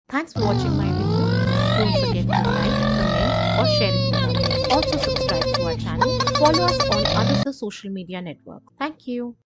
Thanks for watching my video. Don't forget to like, comment or share it. Also subscribe to our channel. Follow us on other social media networks. Thank you.